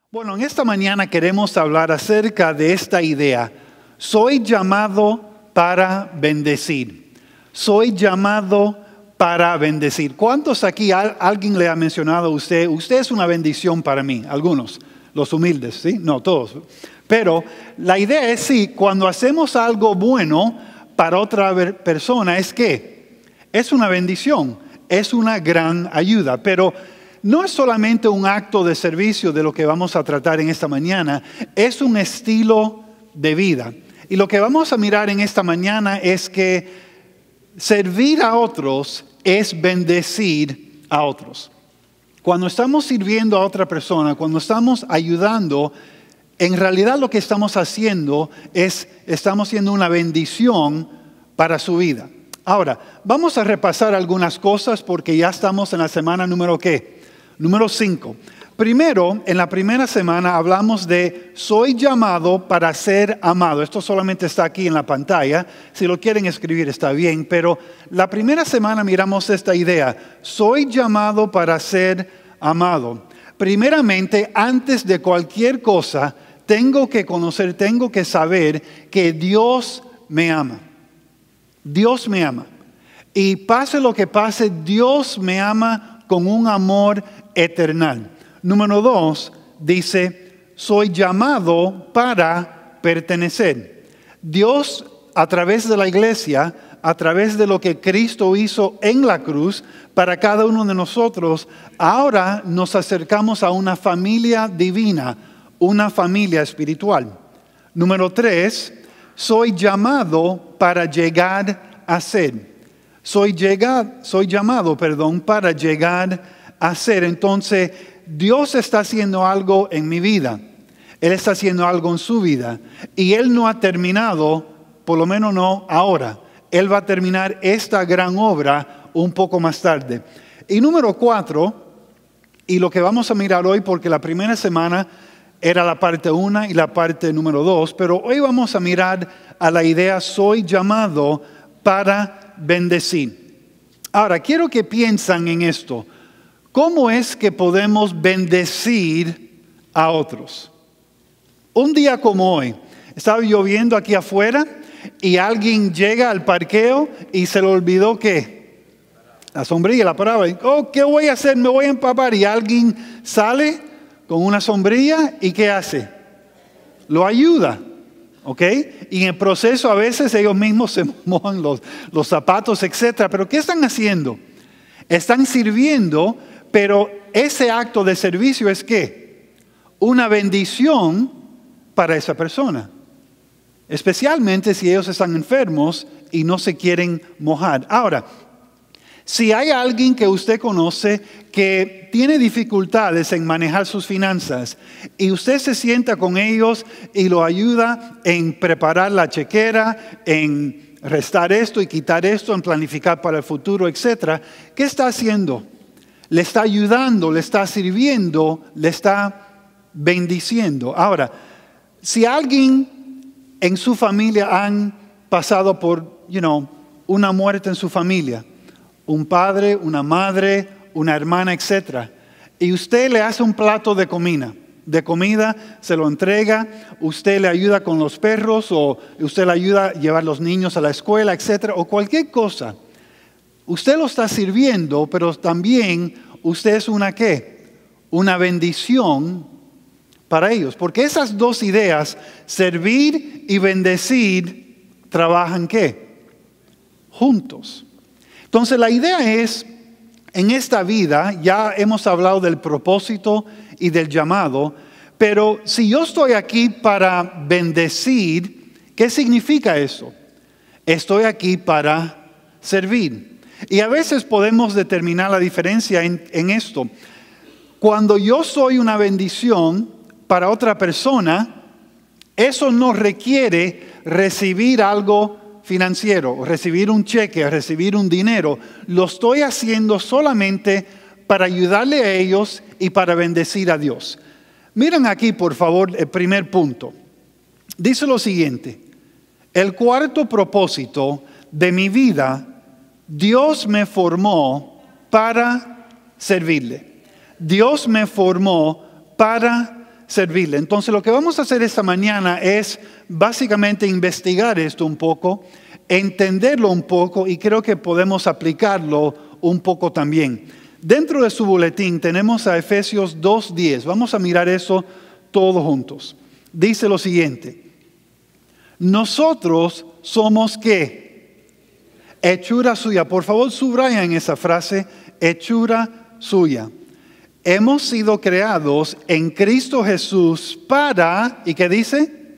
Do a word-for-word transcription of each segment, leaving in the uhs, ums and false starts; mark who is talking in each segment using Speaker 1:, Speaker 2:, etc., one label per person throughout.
Speaker 1: Bueno, en esta mañana queremos hablar acerca de esta idea. Soy llamado para bendecir. Soy llamado para bendecir. ¿Cuántos aquí alguien le ha mencionado a usted? Usted es una bendición para mí. Algunos, los humildes, ¿sí? No, todos. Pero la idea es sí, cuando hacemos algo bueno para otra persona, es que es una bendición, es una gran ayuda. Pero no es solamente un acto de servicio de lo que vamos a tratar en esta mañana, es un estilo de vida. Y lo que vamos a mirar en esta mañana es que servir a otros es bendecir a otros. Cuando estamos sirviendo a otra persona, cuando estamos ayudando, en realidad lo que estamos haciendo es, estamos haciendo una bendición para su vida. Ahora, vamos a repasar algunas cosas porque ya estamos en la semana número ¿qué? Número cinco. Primero, en la primera semana hablamos de soy llamado para ser amado. Esto solamente está aquí en la pantalla. Si lo quieren escribir está bien. Pero la primera semana miramos esta idea. Soy llamado para ser amado. Primeramente, antes de cualquier cosa, tengo que conocer, tengo que saber que Dios me ama. Dios me ama. Y pase lo que pase, Dios me ama con un amor eternal. Número dos, dice, soy llamado para pertenecer. Dios, a través de la iglesia, a través de lo que Cristo hizo en la cruz, para cada uno de nosotros, ahora nos acercamos a una familia divina, una familia espiritual. Número tres, soy llamado para llegar a ser. Soy, llegar, soy llamado, perdón, para llegar a ser. Entonces, Dios está haciendo algo en mi vida. Él está haciendo algo en su vida. Y Él no ha terminado, por lo menos no ahora. Él va a terminar esta gran obra un poco más tarde. Y número cuatro, y lo que vamos a mirar hoy, porque la primera semana era la parte uno y la parte número dos, pero hoy vamos a mirar a la idea soy llamado para bendecir. Ahora, quiero que piensen en esto. ¿Cómo es que podemos bendecir a otros? Un día como hoy, estaba lloviendo aquí afuera y alguien llega al parqueo y se le olvidó ¿qué? La sombrilla, la paraba. Oh, ¿qué voy a hacer? Me voy a empapar. Y alguien sale con una sombrilla y ¿qué hace? Lo ayuda. ¿Ok? Y en el proceso a veces ellos mismos se mojan los, los zapatos, etcétera. Pero ¿qué están haciendo? Están sirviendo, pero ese acto de servicio es ¿qué? Una bendición para esa persona. Especialmente si ellos están enfermos y no se quieren mojar. Ahora, si hay alguien que usted conoce que tiene dificultades en manejar sus finanzas y usted se sienta con ellos y lo ayuda en preparar la chequera, en restar esto y quitar esto, en planificar para el futuro, etcétera, ¿qué está haciendo? Le está ayudando, le está sirviendo, le está bendiciendo. Ahora, si alguien en su familia han pasado por, you know, una muerte en su familia, un padre, una madre, una hermana, etcétera, y usted le hace un plato de comida, de comida, se lo entrega, usted le ayuda con los perros o usted le ayuda a llevar los niños a la escuela, etcétera, o cualquier cosa. Usted lo está sirviendo, pero también usted es una ¿qué? Una bendición para ellos, porque esas dos ideas, servir y bendecir, trabajan ¿qué? Juntos. Entonces la idea es, en esta vida ya hemos hablado del propósito y del llamado, pero si yo estoy aquí para bendecir, ¿qué significa eso? Estoy aquí para servir. Y a veces podemos determinar la diferencia en, en esto. Cuando yo soy una bendición para otra persona, eso no requiere recibir algo financiero, o recibir un cheque, o recibir un dinero. Lo estoy haciendo solamente para ayudarle a ellos y para bendecir a Dios. Miren aquí, por favor, el primer punto. Dice lo siguiente: el cuarto propósito de mi vida, Dios me formó para servirle. Dios me formó para servirle. Entonces lo que vamos a hacer esta mañana es básicamente investigar esto un poco, entenderlo un poco y creo que podemos aplicarlo un poco también. Dentro de su boletín tenemos a Efesios dos diez. Vamos a mirar eso todos juntos. Dice lo siguiente: nosotros somos ¿qué? Hechura suya. Por favor, subrayan esa frase, hechura suya. Hemos sido creados en Cristo Jesús para, ¿y qué dice?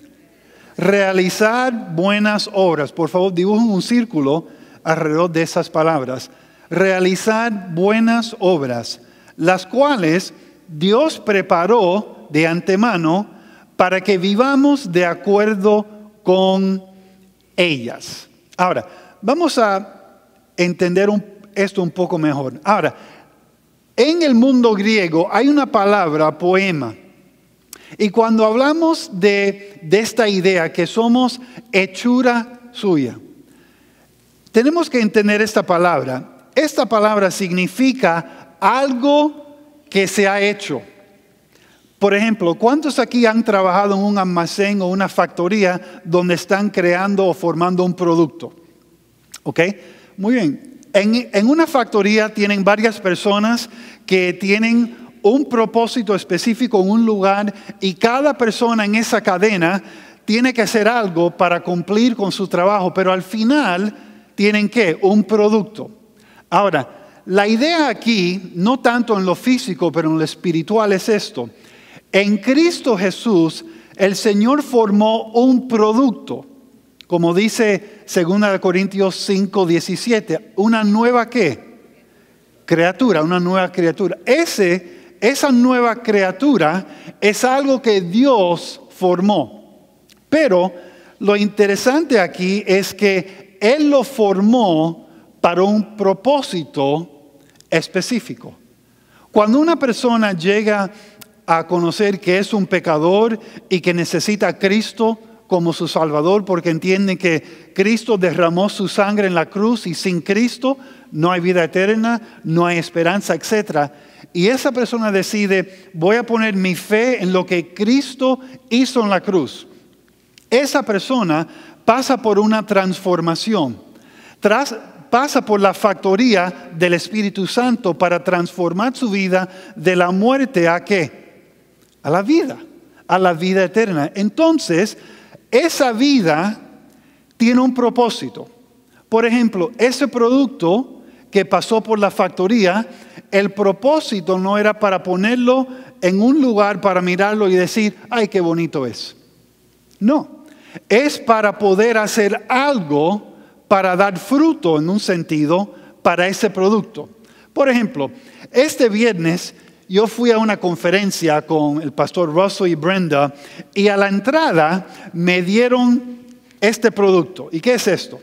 Speaker 1: Realizar buenas obras. Por favor, dibujen un círculo alrededor de esas palabras. Realizar buenas obras, las cuales Dios preparó de antemano para que vivamos de acuerdo con ellas. Ahora, vamos a entender un, esto un poco mejor. Ahora, en el mundo griego hay una palabra, poema. Y cuando hablamos de, de esta idea que somos hechura suya, tenemos que entender esta palabra. Esta palabra significa algo que se ha hecho. Por ejemplo, ¿cuántos aquí han trabajado en un almacén o una factoría donde están creando o formando un producto? ¿Ok? Muy bien. En, en una factoría tienen varias personas que tienen un propósito específico en un lugar y cada persona en esa cadena tiene que hacer algo para cumplir con su trabajo, pero al final tienen ¿qué? Un producto. Ahora, la idea aquí, no tanto en lo físico, pero en lo espiritual es esto. En Cristo Jesús, el Señor formó un producto, como dice segunda Corintios cinco diecisiete, una nueva ¿qué? Criatura, una nueva criatura. Ese, esa nueva criatura es algo que Dios formó. Pero lo interesante aquí es que Él lo formó para un propósito específico. Cuando una persona llega a conocer que es un pecador y que necesita a Cristo como su Salvador, porque entiende que Cristo derramó su sangre en la cruz y sin Cristo no hay vida eterna, no hay esperanza, etcétera. Y esa persona decide, voy a poner mi fe en lo que Cristo hizo en la cruz. Esa persona pasa por una transformación. Tras pasa por la factoría del Espíritu Santo para transformar su vida de la muerte a ¿qué? A la vida, a la vida eterna. Entonces, esa vida tiene un propósito. Por ejemplo, ese producto que pasó por la factoría, el propósito no era para ponerlo en un lugar para mirarlo y decir, ¡ay, qué bonito es! No, es para poder hacer algo para dar fruto en un sentido para ese producto. Por ejemplo, este viernes yo fui a una conferencia con el pastor Russell y Brenda y a la entrada me dieron este producto. ¿Y qué es esto?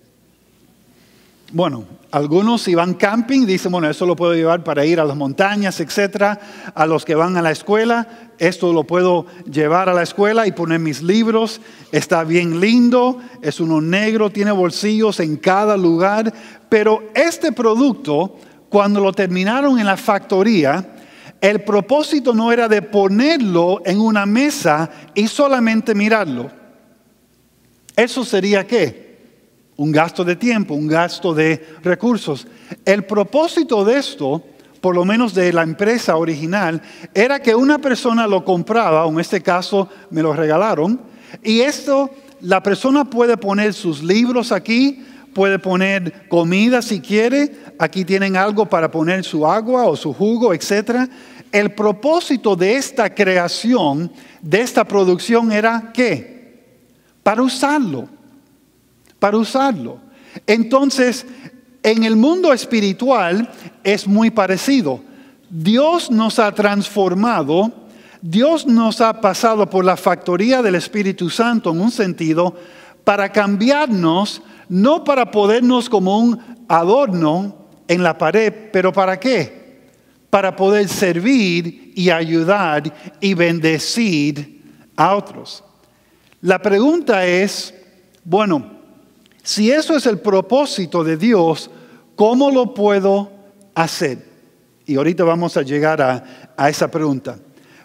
Speaker 1: Bueno, algunos si van camping dicen, bueno, eso lo puedo llevar para ir a las montañas, etcétera. A los que van a la escuela, esto lo puedo llevar a la escuela y poner mis libros. Está bien lindo, es uno negro, tiene bolsillos en cada lugar. Pero este producto, cuando lo terminaron en la factoría, el propósito no era de ponerlo en una mesa y solamente mirarlo. ¿Eso sería qué? Un gasto de tiempo, un gasto de recursos. El propósito de esto, por lo menos de la empresa original, era que una persona lo compraba, o en este caso me lo regalaron, y esto, la persona puede poner sus libros aquí, puede poner comida si quiere, aquí tienen algo para poner su agua o su jugo, etcétera. El propósito de esta creación, de esta producción era ¿qué? Para usarlo. Para usarlo. Entonces, en el mundo espiritual es muy parecido. Dios nos ha transformado, Dios nos ha pasado por la factoría del Espíritu Santo en un sentido para cambiarnos, no para ponernos como un adorno en la pared, pero ¿para qué? Para poder servir y ayudar y bendecir a otros. La pregunta es, bueno, si eso es el propósito de Dios, ¿cómo lo puedo hacer? Y ahorita vamos a llegar a, a esa pregunta.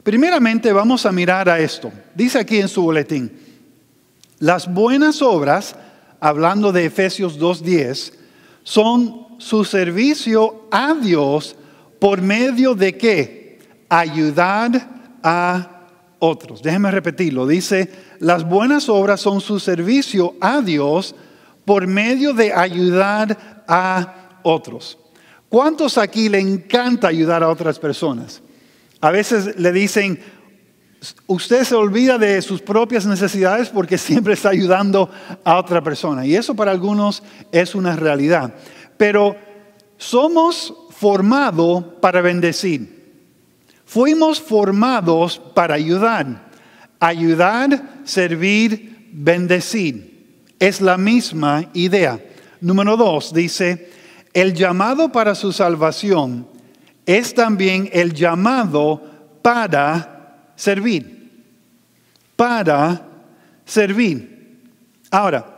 Speaker 1: primeramente vamos a mirar a esto. Dice aquí en su boletín, las buenas obras, hablando de Efesios dos diez, son su servicio a Dios por medio de ¿qué? Ayudar a otros. Déjenme repetirlo. Dice, las buenas obras son su servicio a Dios por medio de ayudar a otros. ¿Cuántos aquí le encanta ayudar a otras personas? A veces le dicen, usted se olvida de sus propias necesidades porque siempre está ayudando a otra persona. Y eso para algunos es una realidad. Pero somos formados para bendecir. Fuimos formados para ayudar. Ayudar, servir, bendecir. Es la misma idea. Número dos, dice, el llamado para su salvación es también el llamado para servir. Para servir. Ahora,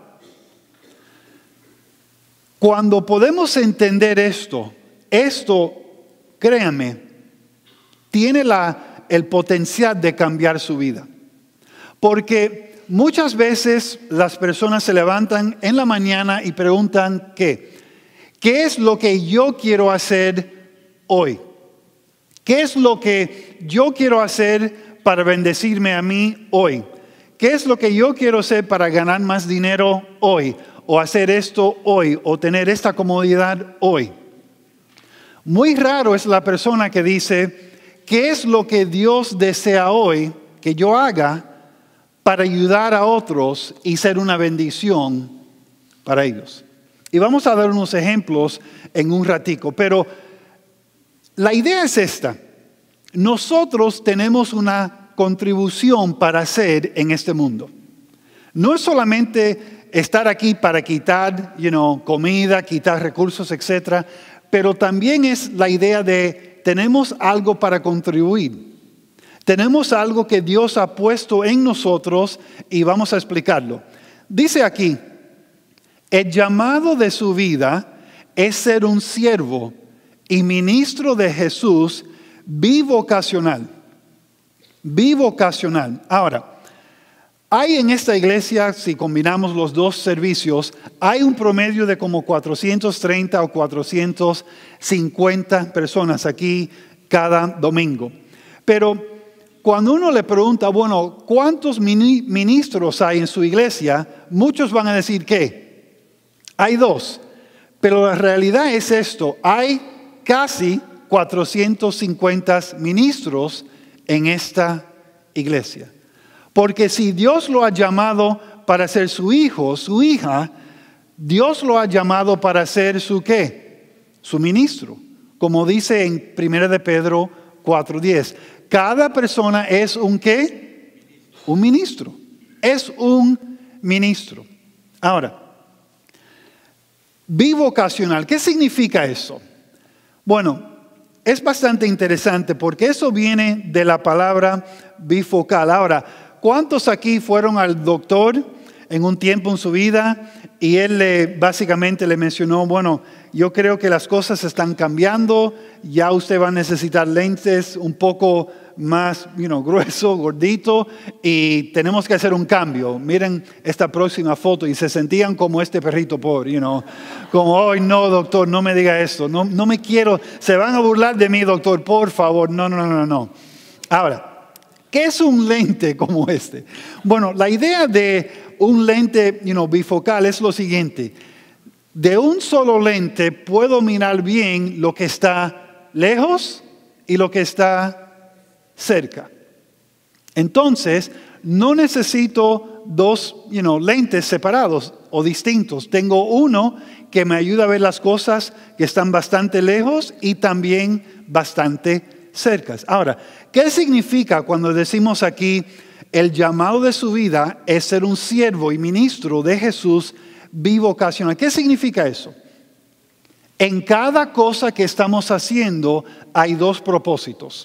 Speaker 1: cuando podemos entender esto, esto, créanme, tiene la, el potencial de cambiar su vida. Porque muchas veces las personas se levantan en la mañana y preguntan ¿qué? ¿Qué es lo que yo quiero hacer hoy? ¿Qué es lo que yo quiero hacer para bendecirme a mí hoy? ¿Qué es lo que yo quiero hacer para ganar más dinero hoy? O hacer esto hoy, o tener esta comodidad hoy. Muy raro es la persona que dice, ¿qué es lo que Dios desea hoy que yo haga para ayudar a otros y ser una bendición para ellos? Y vamos a dar unos ejemplos en un ratico, pero la idea es esta. Nosotros tenemos una contribución para hacer en este mundo. No es solamente estar aquí para quitar, you know, comida, quitar recursos, etcétera, pero también es la idea de tenemos algo para contribuir. Tenemos algo que Dios ha puesto en nosotros y vamos a explicarlo. Dice aquí, el llamado de su vida es ser un siervo y ministro de Jesús bivocacional. Bivocacional. Ahora, hay en esta iglesia, si combinamos los dos servicios, hay un promedio de como cuatrocientos treinta o cuatrocientos cincuenta personas aquí cada domingo. Pero cuando uno le pregunta, bueno, ¿cuántos ministros hay en su iglesia? Muchos van a decir que hay dos. Pero la realidad es esto, hay casi cuatrocientos cincuenta ministros en esta iglesia. Porque si Dios lo ha llamado para ser su hijo, su hija, Dios lo ha llamado para ser su ¿qué? Su ministro. Como dice en primera de Pedro cuatro diez. Cada persona es un ¿qué? Un ministro. Es un ministro. Ahora, bivocacional, ¿qué significa eso? Bueno, es bastante interesante porque eso viene de la palabra bifocal. Ahora, ¿cuántos aquí fueron al doctor en un tiempo en su vida y él le, básicamente le mencionó, bueno, yo creo que las cosas están cambiando, ya usted va a necesitar lentes un poco más, you know, grueso, gordito, y tenemos que hacer un cambio? Miren esta próxima foto y se sentían como este perrito pobre, you know, como, hoy no, doctor, no me diga esto, no, no me quiero, se van a burlar de mí, doctor, por favor, no, no, no, no. Ahora, ¿qué es un lente como este? Bueno, la idea de un lente, you know, bifocal es lo siguiente. De un solo lente puedo mirar bien lo que está lejos y lo que está cerca. Entonces, no necesito dos, you know, lentes separados o distintos. Tengo uno que me ayuda a ver las cosas que están bastante lejos y también bastante cercas. Ahora, ¿qué significa cuando decimos aquí el llamado de su vida es ser un siervo y ministro de Jesús bivocacional? ¿Qué significa eso? En cada cosa que estamos haciendo hay dos propósitos.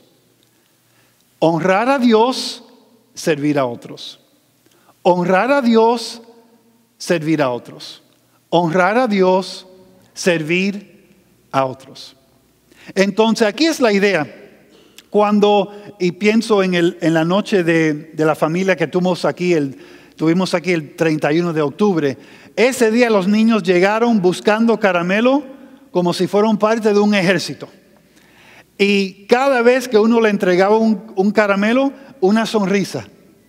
Speaker 1: Honrar a Dios, servir a otros. Honrar a Dios, servir a otros. Honrar a Dios, servir a otros. Entonces aquí es la idea. Cuando, y pienso en, el, en la noche de, de la familia que tuvimos aquí, el, tuvimos aquí el treinta y uno de octubre, ese día los niños llegaron buscando caramelo como si fueran parte de un ejército. Y cada vez que uno le entregaba un, un caramelo, una sonrisa.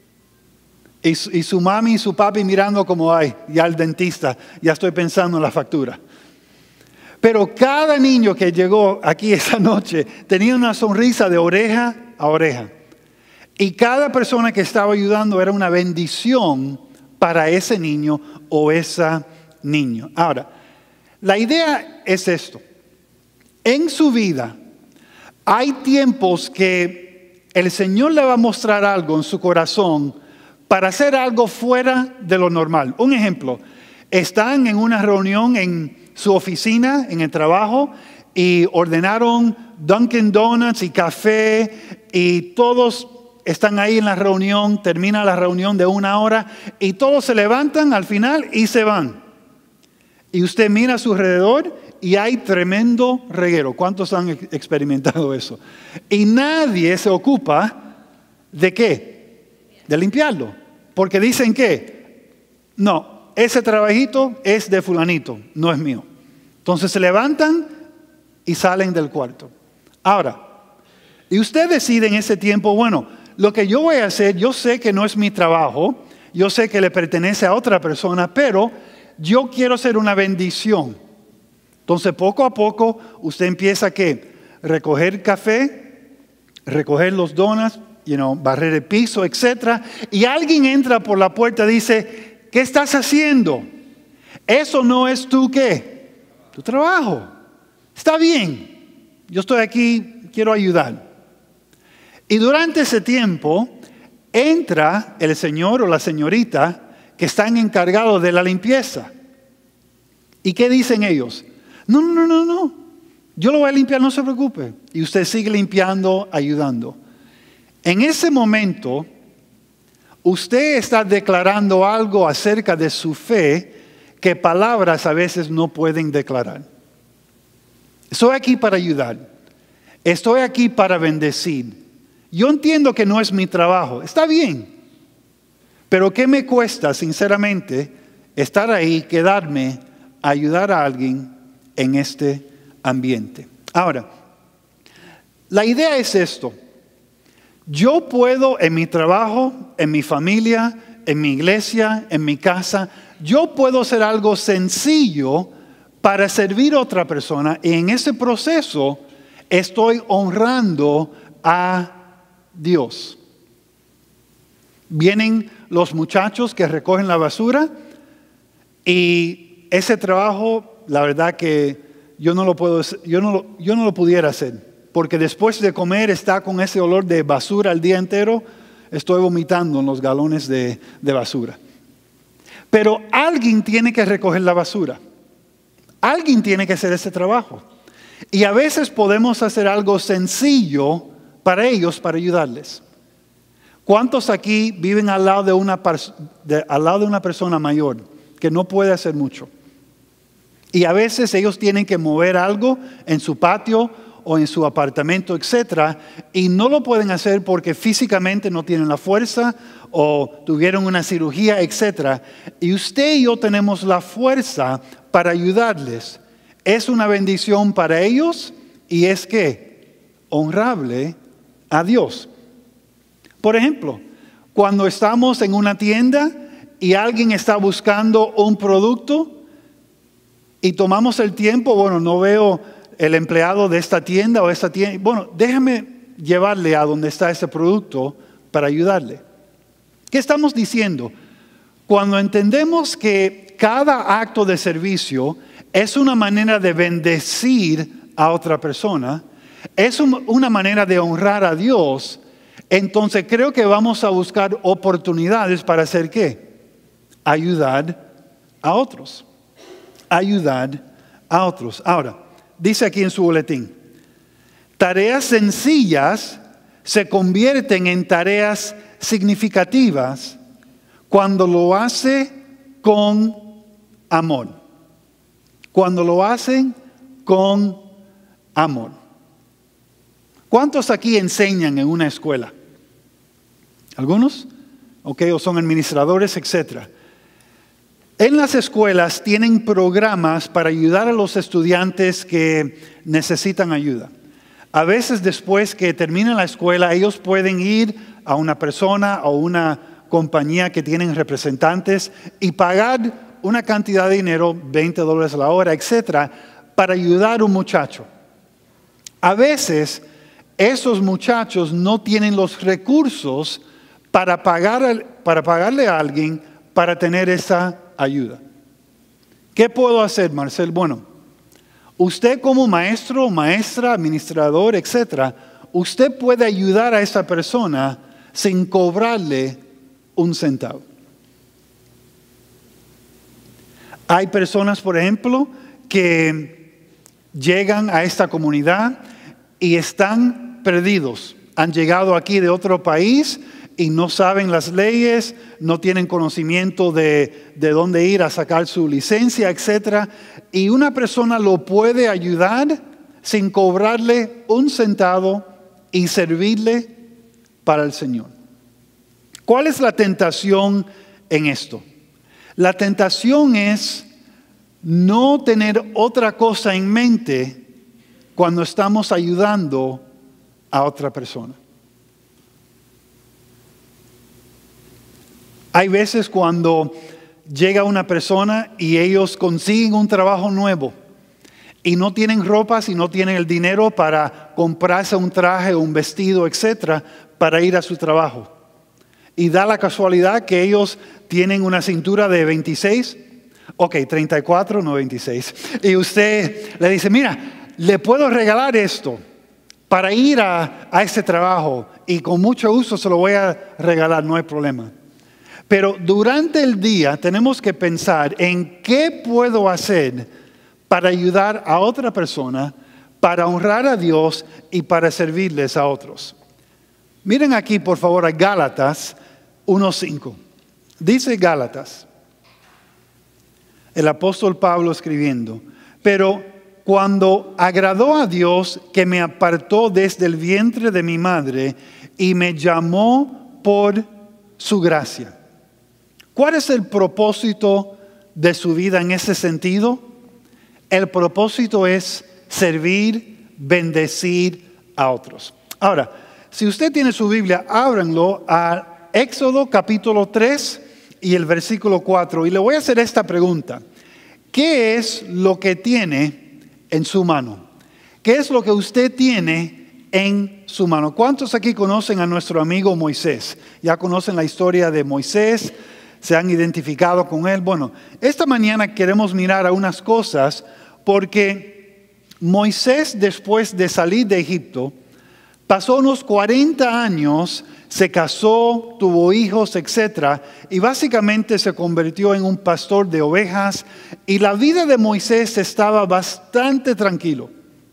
Speaker 1: Y, y su mami y su papi mirando como, ay, ya el dentista, ya estoy pensando en la factura. Pero cada niño que llegó aquí esa noche tenía una sonrisa de oreja a oreja. Y cada persona que estaba ayudando era una bendición para ese niño o esa niña. Ahora, la idea es esto. En su vida hay tiempos que el Señor le va a mostrar algo en su corazón para hacer algo fuera de lo normal. Un ejemplo, están en una reunión en su oficina, en el trabajo, y ordenaron Dunkin' Donuts y café, y todos están ahí en la reunión, termina la reunión de una hora, y todos se levantan al final y se van. Y usted mira a su alrededor y hay tremendo reguero. ¿Cuántos han experimentado eso? Y nadie se ocupa de qué, de limpiarlo, porque dicen que no, ese trabajito es de fulanito, no es mío. Entonces se levantan y salen del cuarto. Ahora, y usted decide en ese tiempo, bueno, lo que yo voy a hacer, yo sé que no es mi trabajo, yo sé que le pertenece a otra persona, pero yo quiero hacer una bendición. Entonces poco a poco usted empieza a ¿qué? Recoger café, recoger los donuts, you know, barrer el piso, etcétera. Y alguien entra por la puerta y dice, ¿qué estás haciendo? Eso no es tu ¿qué? Tu trabajo. Está bien. Yo estoy aquí, quiero ayudar. Y durante ese tiempo entra el señor o la señorita que están encargados de la limpieza. ¿Y qué dicen ellos? No, no, no, no. Yo lo voy a limpiar, no se preocupe. Y usted sigue limpiando, ayudando. En ese momento, usted está declarando algo acerca de su fe que palabras a veces no pueden declarar. Estoy aquí para ayudar. Estoy aquí para bendecir. Yo entiendo que no es mi trabajo. Está bien. Pero ¿qué me cuesta, sinceramente, estar ahí, quedarme, ayudar a alguien en este ambiente? Ahora, la idea es esto. Yo puedo en mi trabajo, en mi familia, en mi iglesia, en mi casa, yo puedo hacer algo sencillo para servir a otra persona y en ese proceso estoy honrando a Dios. Vienen los muchachos que recogen la basura y ese trabajo, la verdad que yo no lo puedo, yo no lo, yo no lo pudiera hacer. Porque después de comer está con ese olor de basura el día entero, estoy vomitando en los galones de, de basura. Pero alguien tiene que recoger la basura. Alguien tiene que hacer ese trabajo. Y a veces podemos hacer algo sencillo para ellos, para ayudarles. ¿Cuántos aquí viven al lado de una, de, al lado de una persona mayor que no puede hacer mucho? Y a veces ellos tienen que mover algo en su patio o en su apartamento, etcétera, y no lo pueden hacer porque físicamente no tienen la fuerza o tuvieron una cirugía, etcétera. Y usted y yo tenemos la fuerza para ayudarles. Es una bendición para ellos y es que honrable a Dios. Por ejemplo, cuando estamos en una tienda y alguien está buscando un producto y tomamos el tiempo, bueno, no veo el empleado de esta tienda o esta tienda, bueno, déjame llevarle a donde está ese producto para ayudarle. ¿Qué estamos diciendo? Cuando entendemos que cada acto de servicio es una manera de bendecir a otra persona, es una manera de honrar a Dios, entonces creo que vamos a buscar oportunidades para hacer ¿qué? Ayudar a otros. Ayudar a otros. Ahora, dice aquí en su boletín, tareas sencillas se convierten en tareas significativas cuando lo hace con amor. Cuando lo hacen con amor. ¿Cuántos aquí enseñan en una escuela? ¿Algunos? Ok, o son administradores, etcétera. En las escuelas tienen programas para ayudar a los estudiantes que necesitan ayuda. A veces después que terminan la escuela, ellos pueden ir a una persona o una compañía que tienen representantes y pagar una cantidad de dinero, veinte dólares a la hora, etcétera, para ayudar a un muchacho. A veces esos muchachos no tienen los recursos para, pagar, para pagarle a alguien para tener esa ayuda. ¿Qué puedo hacer, Marcel? Bueno, usted como maestro, maestra, administrador, etcétera, usted puede ayudar a esa persona sin cobrarle un centavo. Hay personas, por ejemplo, que llegan a esta comunidad y están perdidos. Han llegado aquí de otro país y no saben las leyes, no tienen conocimiento de, de dónde ir a sacar su licencia, etcétera. Y una persona lo puede ayudar sin cobrarle un centavo y servirle para el Señor. ¿Cuál es la tentación en esto? La tentación es no tener otra cosa en mente cuando estamos ayudando a otra persona. Hay veces cuando llega una persona y ellos consiguen un trabajo nuevo y no tienen ropas y no tienen el dinero para comprarse un traje, un vestido, etcétera, para ir a su trabajo. Y da la casualidad que ellos tienen una cintura de veintiséis, ok, treinta y cuatro, no veintiséis. Y usted le dice, mira, le puedo regalar esto para ir a, a ese trabajo y con mucho gusto se lo voy a regalar, no hay problema. Pero durante el día tenemos que pensar en qué puedo hacer para ayudar a otra persona, para honrar a Dios y para servirles a otros. Miren aquí por favor a Gálatas uno cinco. Dice Gálatas, el apóstol Pablo escribiendo, pero cuando agradó a Dios que me apartó desde el vientre de mi madre y me llamó por su gracia. ¿Cuál es el propósito de su vida en ese sentido? El propósito es servir, bendecir a otros. Ahora, si usted tiene su Biblia, ábranlo a Éxodo capítulo tres y el versículo cuatro. Y le voy a hacer esta pregunta. ¿Qué es lo que tiene en su mano? ¿Qué es lo que usted tiene en su mano? ¿Cuántos aquí conocen a nuestro amigo Moisés? Ya conocen la historia de Moisés. Se han identificado con él. Bueno, esta mañana queremos mirar a unas cosas porque Moisés, después de salir de Egipto, pasó unos cuarenta años, se casó, tuvo hijos, etcétera, y básicamente se convirtió en un pastor de ovejas, y la vida de Moisés estaba bastante tranquilo.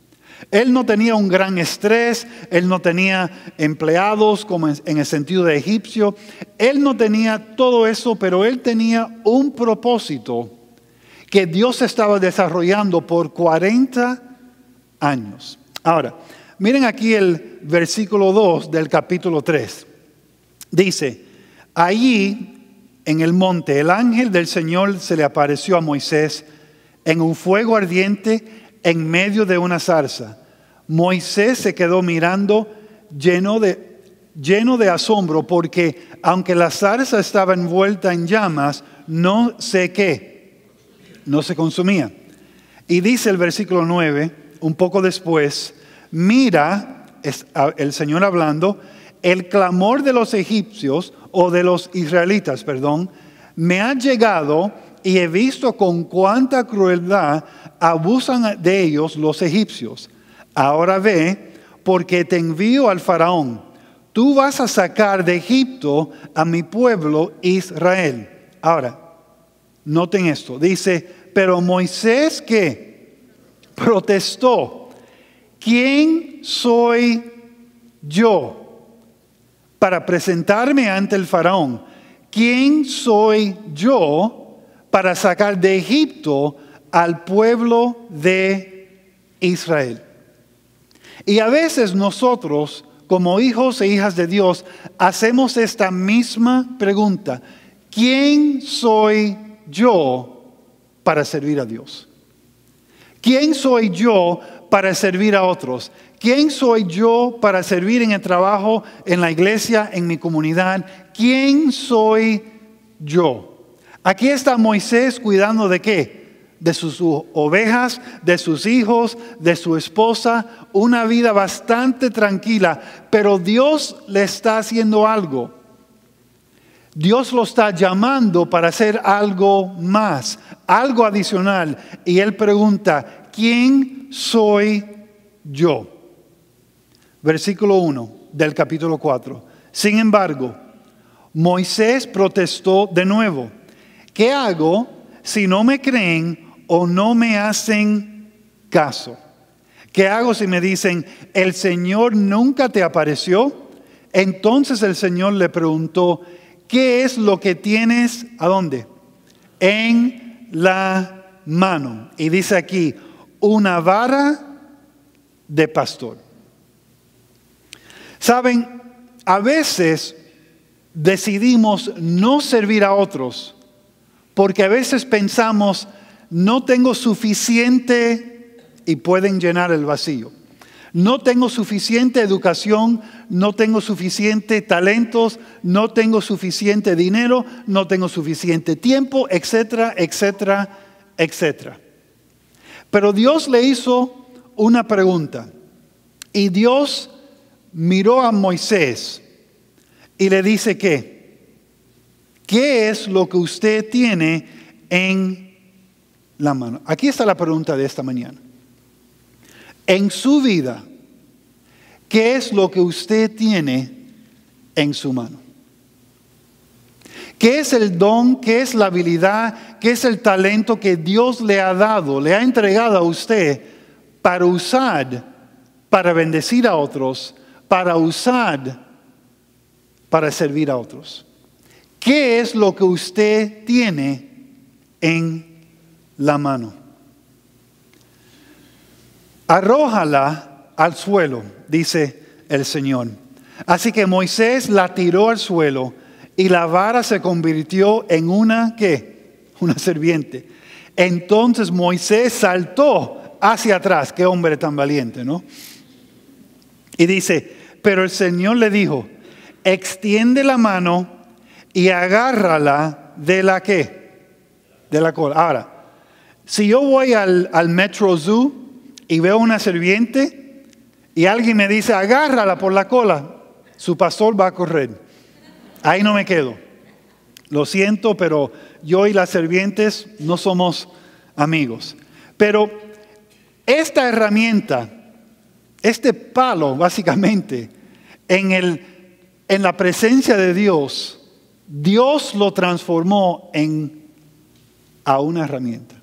Speaker 1: Él no tenía un gran estrés, él no tenía empleados como en el sentido de egipcio, él no tenía todo eso, pero él tenía un propósito que Dios estaba desarrollando por cuarenta años. Ahora, miren aquí el versículo dos del capítulo tres. Dice, allí en el monte el ángel del Señor se le apareció a Moisés en un fuego ardiente en medio de una zarza. Moisés se quedó mirando lleno de, lleno de asombro porque aunque la zarza estaba envuelta en llamas, no sé qué, no se consumía. Y dice el versículo nueve, un poco después, mira, es el Señor hablando, el clamor de los egipcios o de los israelitas, perdón, me ha llegado y he visto con cuánta crueldad abusan de ellos los egipcios. Ahora ve, porque te envío al faraón. Tú vas a sacar de Egipto a mi pueblo Israel. Ahora, noten esto. Dice, pero Moisés, ¿qué? Protestó. ¿Quién soy yo para presentarme ante el faraón? ¿Quién soy yo para sacar de Egipto al pueblo de Israel? Y a veces nosotros, como hijos e hijas de Dios, hacemos esta misma pregunta. ¿Quién soy yo para servir a Dios? ¿Quién soy yo para servir a otros? ¿Quién soy yo para servir en el trabajo, en la iglesia, en mi comunidad? ¿Quién soy yo? Aquí está Moisés cuidando ¿de qué? De sus ovejas, de sus hijos, de su esposa, una vida bastante tranquila, pero Dios le está haciendo algo. Dios lo está llamando para hacer algo más, algo adicional. Y él pregunta, ¿quién soy yo? Versículo uno del capítulo cuatro. Sin embargo, Moisés protestó de nuevo. ¿Qué hago si no me creen o no me hacen caso? ¿Qué hago si me dicen, el Señor nunca te apareció? Entonces el Señor le preguntó, ¿qué es lo que tienes? ¿A dónde? En la mano. Y dice aquí, una vara de pastor. Saben, a veces decidimos no servir a otros porque a veces pensamos, no tengo suficiente y pueden llenar el vacío. No tengo suficiente educación, no tengo suficiente talentos, no tengo suficiente dinero, no tengo suficiente tiempo, etcétera, etcétera, etcétera. Pero Dios le hizo una pregunta y Dios miró a Moisés y le dice ¿qué? ¿Qué es lo que usted tiene en la mano? Aquí está la pregunta de esta mañana. En su vida, ¿qué es lo que usted tiene en su mano? ¿Qué es el don, qué es la habilidad, qué es el talento que Dios le ha dado, le ha entregado a usted para usar, para bendecir a otros, para usar, para servir a otros? ¿Qué es lo que usted tiene en la mano? Arrójala al suelo, dice el Señor. Así que Moisés la tiró al suelo y la vara se convirtió en una, ¿qué? Una serpiente. Entonces Moisés saltó hacia atrás. Qué hombre tan valiente, ¿no? Y dice, pero el Señor le dijo, extiende la mano y agárrala de la ¿qué? De la cola. Ahora, si yo voy al, al Metro Zoo y veo una serpiente y alguien me dice, agárrala por la cola, su pastor va a correr. Ahí no me quedo. Lo siento, pero yo y las serpientes no somos amigos. Pero esta herramienta, este palo básicamente, en, el, en la presencia de Dios, Dios lo transformó en a una herramienta.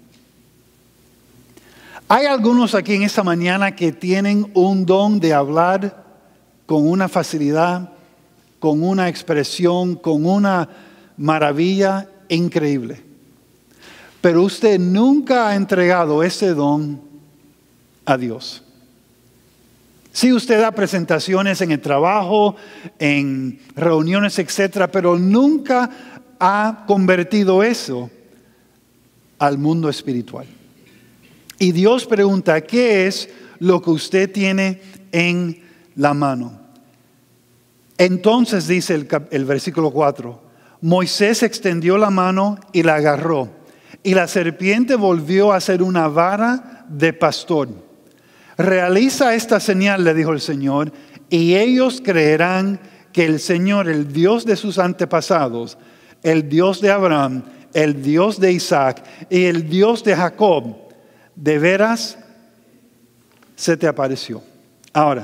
Speaker 1: Hay algunos aquí en esta mañana que tienen un don de hablar con una facilidad, con una expresión, con una maravilla increíble. Pero usted nunca ha entregado ese don a Dios. Sí, usted da presentaciones en el trabajo, en reuniones, etcétera, pero nunca ha convertido eso al mundo espiritual. Y Dios pregunta, ¿qué es lo que usted tiene en la mano? Entonces dice el, el versículo cuatro, Moisés extendió la mano y la agarró, y la serpiente volvió a ser una vara de pastor. Realiza esta señal, le dijo el Señor, y ellos creerán que el Señor, el Dios de sus antepasados, el Dios de Abraham, el Dios de Isaac y el Dios de Jacob, de veras se te apareció. Ahora,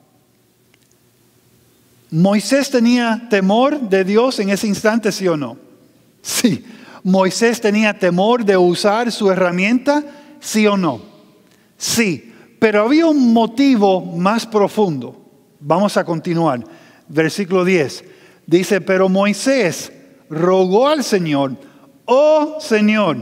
Speaker 1: ¿Moisés tenía temor de Dios en ese instante, sí o no? Sí. ¿Moisés tenía temor de usar su herramienta, sí o no? Sí. Pero había un motivo más profundo. Vamos a continuar. Versículo diez. Dice, pero Moisés rogó al Señor, oh Señor,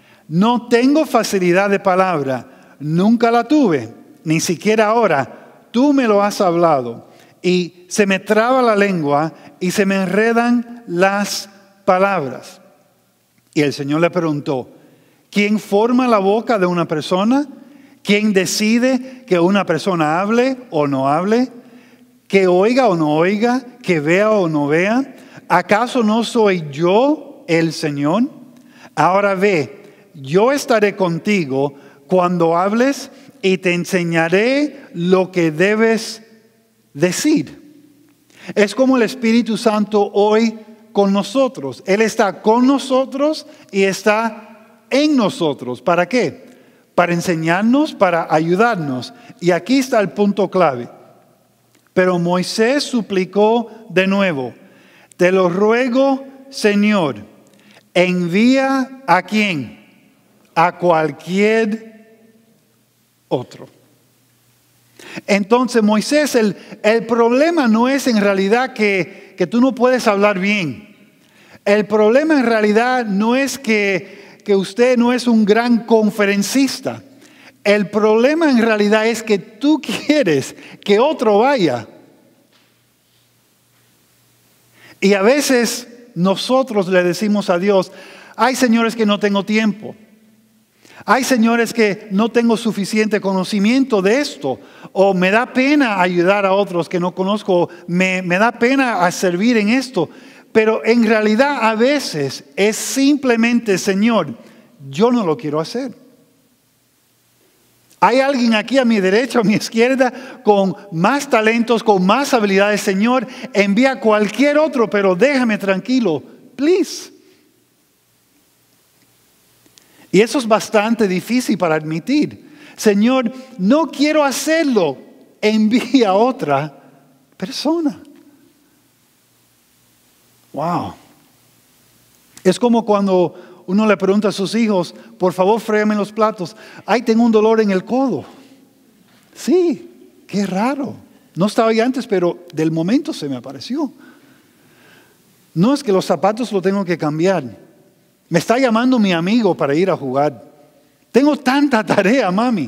Speaker 1: no tengo facilidad de palabra, nunca la tuve, ni siquiera ahora, tú me lo has hablado. Y se me traba la lengua y se me enredan las palabras. Y el Señor le preguntó, ¿quién forma la boca de una persona? ¿Quién decide que una persona hable o no hable? ¿Que oiga o no oiga? ¿Que vea o no vea? ¿Acaso no soy yo el Señor? Ahora ve, yo estaré contigo cuando hables y te enseñaré lo que debes decir. Es como el Espíritu Santo hoy con nosotros. Él está con nosotros y está en nosotros. ¿Para qué? Para enseñarnos, para ayudarnos. Y aquí está el punto clave. Pero Moisés suplicó de nuevo, te lo ruego, Señor, envía a quién, a cualquier otro. Entonces Moisés, el, el problema no es en realidad que, que tú no puedes hablar bien. El problema en realidad no es que, que usted no es un gran conferencista. El problema en realidad es que tú quieres que otro vaya. Y a veces nosotros le decimos a Dios, hay señores que no tengo tiempo. Hay señores que no tengo suficiente conocimiento de esto. O me da pena ayudar a otros que no conozco. Me, me da pena a servir en esto. Pero en realidad a veces es simplemente, Señor, yo no lo quiero hacer. Hay alguien aquí a mi derecha o a mi izquierda con más talentos, con más habilidades. Señor, envía a cualquier otro, pero déjame tranquilo. Please. Y eso es bastante difícil para admitir. Señor, no quiero hacerlo. Envía a otra persona. Wow. Es como cuando uno le pregunta a sus hijos, por favor, fréame los platos. Ay, tengo un dolor en el codo. Sí, qué raro. No estaba ahí antes, pero del momento se me apareció. No es que los zapatos los tengo que cambiar. Me está llamando mi amigo para ir a jugar. Tengo tanta tarea, mami.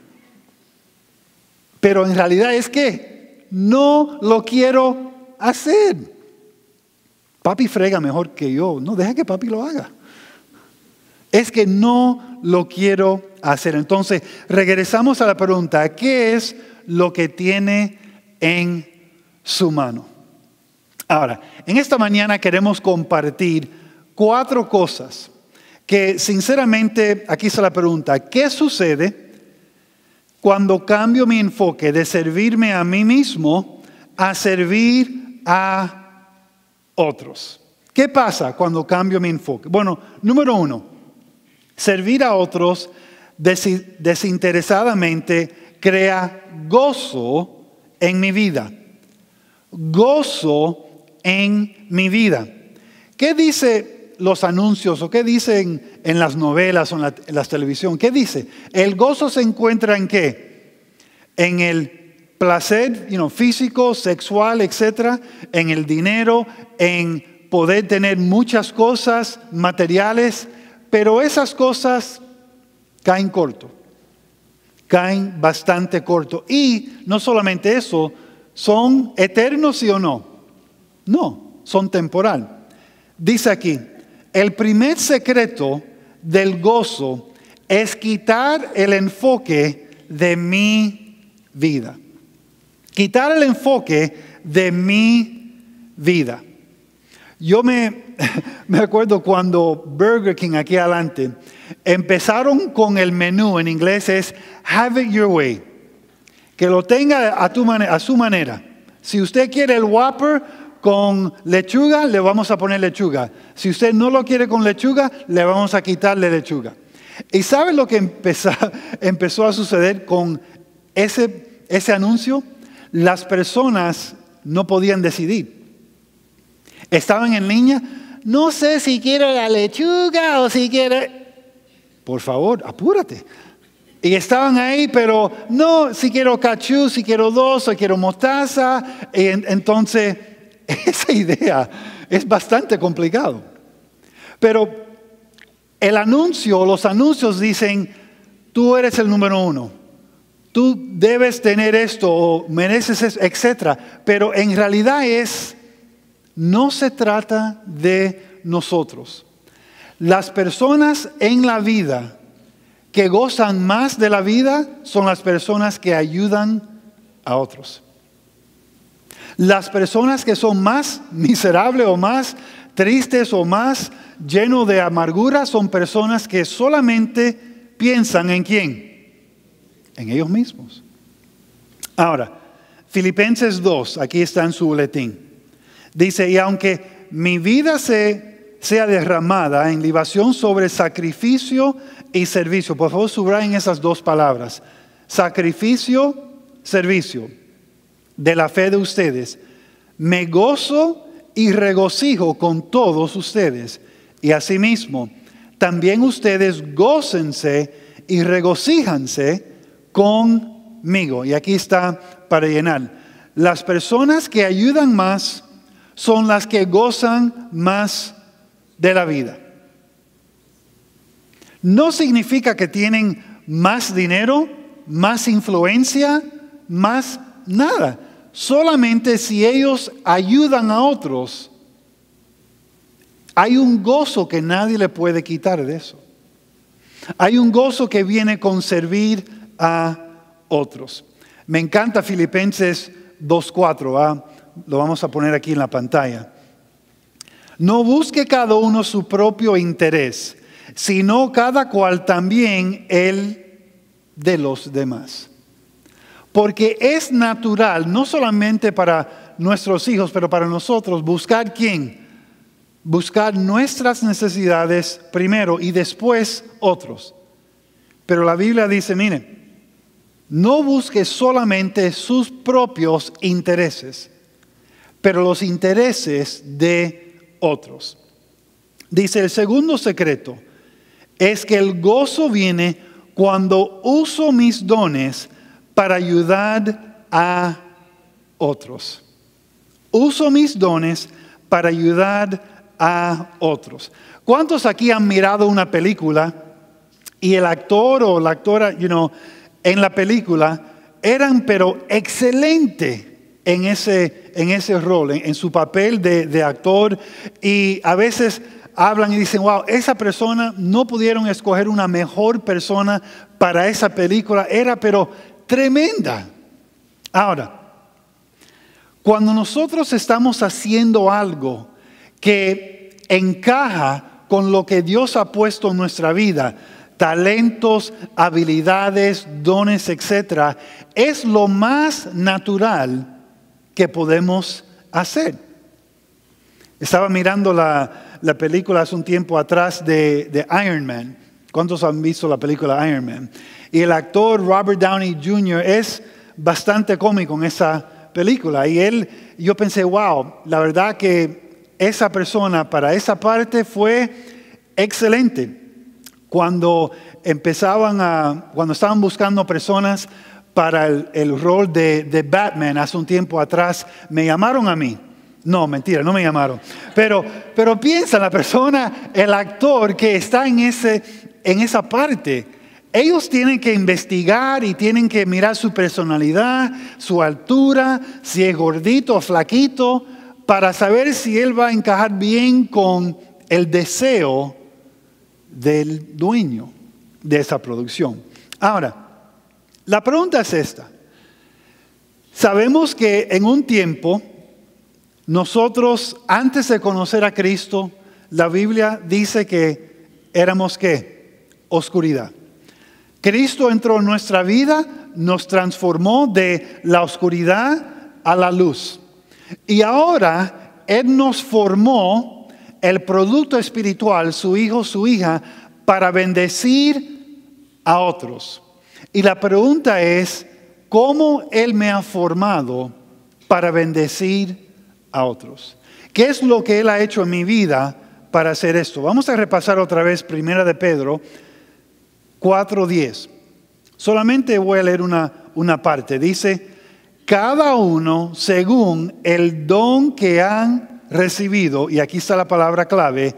Speaker 1: Pero en realidad es que no lo quiero hacer. Papi frega mejor que yo. No, deja que papi lo haga. Es que no lo quiero hacer. Entonces, regresamos a la pregunta, ¿qué es lo que tiene en su mano? Ahora, en esta mañana queremos compartir cuatro cosas que sinceramente, aquí está la pregunta, ¿qué sucede cuando cambio mi enfoque de servirme a mí mismo a servir a otros? ¿Qué pasa cuando cambio mi enfoque? Bueno, número uno, servir a otros desinteresadamente crea gozo en mi vida. Gozo en mi vida. ¿Qué dice los anuncios o qué dicen en las novelas o en la, en la televisión? ¿Qué dice? El gozo se encuentra en ¿qué? En el placer you know, físico, sexual, etcétera, en el dinero, en poder tener muchas cosas materiales, pero esas cosas caen corto, caen bastante corto. Y no solamente eso, ¿son eternos sí o no? No, son temporal. Dice aquí, el primer secreto del gozo es quitar el enfoque de mi vida. Quitar el enfoque de mi vida. Yo me, me acuerdo cuando Burger King aquí adelante empezaron con el menú, en inglés es have it your way. Que lo tenga a, tu man- a su manera. Si usted quiere el Whopper con lechuga, le vamos a poner lechuga. Si usted no lo quiere con lechuga, le vamos a quitarle lechuga. ¿Y sabe lo que empezó, empezó a suceder con ese, ese anuncio? Las personas no podían decidir. Estaban en línea, no sé si quiero la lechuga o si quiero... Por favor, apúrate. Y estaban ahí, pero no, si quiero cachú, si quiero dos, si quiero mostaza. Y en, entonces, esa idea es bastante complicado. Pero el anuncio, los anuncios dicen, tú eres el número uno. tú debes tener esto o mereces eso, etcétera. Pero en realidad es, no se trata de nosotros. Las personas en la vida que gozan más de la vida son las personas que ayudan a otros. Las personas que son más miserables o más tristes o más llenos de amargura son personas que solamente piensan en quién, en ellos mismos. Ahora, Filipenses dos, aquí está en su boletín. Dice, y aunque mi vida se, sea derramada en libación sobre sacrificio y servicio. Por favor, subrayen esas dos palabras. Sacrificio, servicio de la fe de ustedes. Me gozo y regocijo con todos ustedes. Y asimismo, también ustedes gócense y regocíjanse conmigo. Y aquí está para llenar. Las personas que ayudan más son las que gozan más de la vida. No significa que tienen más dinero, más influencia, más nada. Solamente si ellos ayudan a otros, hay un gozo que nadie le puede quitar de eso. Hay un gozo que viene con servir a otros. Me encanta Filipenses dos cuatro, ¿ah? Lo vamos a poner aquí en la pantalla. No busque cada uno su propio interés, sino cada cual también el de los demás. Porque es natural, no solamente para nuestros hijos, pero para nosotros, buscar ¿quién? Buscar nuestras necesidades primero y después otros. Pero la Biblia dice, mire, no busque solamente sus propios intereses, pero los intereses de otros. Dice, el segundo secreto es que el gozo viene cuando uso mis dones para ayudar a otros. Uso mis dones para ayudar a otros. ¿Cuántos aquí han mirado una película y el actor o la actora, you know, en la película eran pero excelente en ese, en ese rol, en, en su papel de, de actor, y a veces hablan y dicen, wow, esa persona, no pudieron escoger una mejor persona para esa película, era pero tremenda. Ahora, cuando nosotros estamos haciendo algo que encaja con lo que Dios ha puesto en nuestra vida, talentos, habilidades, dones, etcétera, es lo más natural que podemos hacer. Estaba mirando la, la película hace un tiempo atrás de, de Iron Man. ¿Cuántos han visto la película Iron Man? Y el actor Robert Downey junior es bastante cómico en esa película. Y él, yo pensé, wow, la verdad que esa persona para esa parte fue excelente. Cuando empezaban a, cuando estaban buscando personas para el, el rol de, de Batman hace un tiempo atrás, me llamaron a mí. No, mentira, no me llamaron. Pero, pero piensa la persona, el actor que está en, ese, en esa parte. Ellos tienen que investigar y tienen que mirar su personalidad, su altura, si es gordito o flaquito, para saber si él va a encajar bien con el deseo del dueño de esa producción. Ahora, la pregunta es esta. Sabemos que en un tiempo, nosotros, antes de conocer a Cristo, la Biblia dice que éramos ¿qué? Oscuridad. Cristo entró en nuestra vida, nos transformó de la oscuridad a la luz. Y ahora Él nos formó el producto espiritual, su hijo, su hija, para bendecir a otros. Y la pregunta es, ¿cómo Él me ha formado para bendecir a otros? ¿Qué es lo que Él ha hecho en mi vida para hacer esto? Vamos a repasar otra vez Primera de Pedro cuatro diez. Solamente voy a leer una, una parte. Dice, cada uno según el don que han recibido, y aquí está la palabra clave,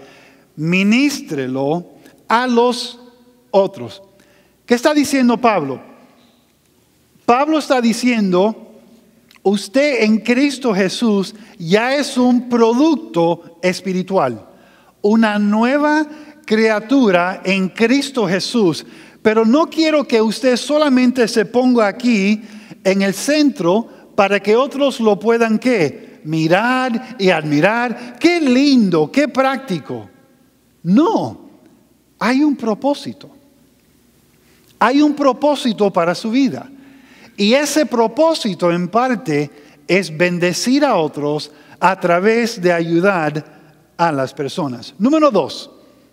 Speaker 1: ministrelo a los otros. ¿Qué está diciendo Pablo? Pablo está diciendo, usted en Cristo Jesús ya es un producto espiritual, una nueva criatura en Cristo Jesús. Pero no quiero que usted solamente se ponga aquí en el centro para que otros lo puedan, ¿qué? Mirar y admirar. ¡Qué lindo! ¡Qué práctico! No, hay un propósito. Hay un propósito para su vida. Y ese propósito en parte es bendecir a otros a través de ayudar a las personas. Número dos,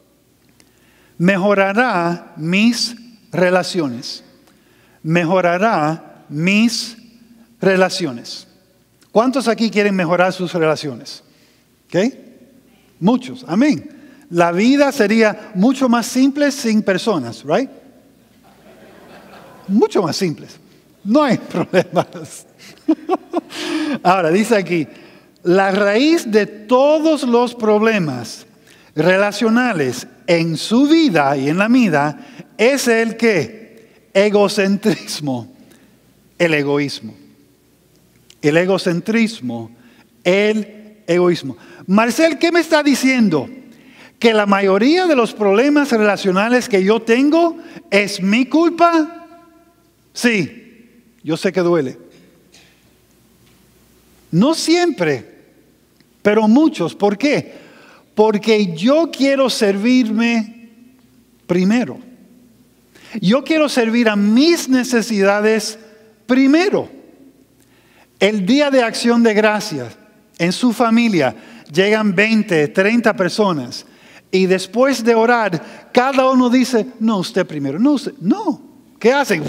Speaker 1: mejorará mis relaciones. Mejorará mis relaciones. ¿Cuántos aquí quieren mejorar sus relaciones? ¿Ok? Muchos. Amén. La vida sería mucho más simple sin personas, ¿right? Mucho más simples. No hay problemas. Ahora, dice aquí, la raíz de todos los problemas relacionales en su vida y en la vida es el ¿qué? Egocentrismo, el egoísmo. El egocentrismo, el egoísmo. Marcel, ¿qué me está diciendo? Que la mayoría de los problemas relacionales que yo tengo es mi culpa. Sí. Yo sé que duele. No siempre, pero muchos. ¿Por qué? Porque yo quiero servirme primero. Yo quiero servir a mis necesidades primero. El día de acción de gracias, en su familia, llegan veinte, treinta personas. Y después de orar, cada uno dice, no, usted primero. No, usted. No. ¿Qué hacen?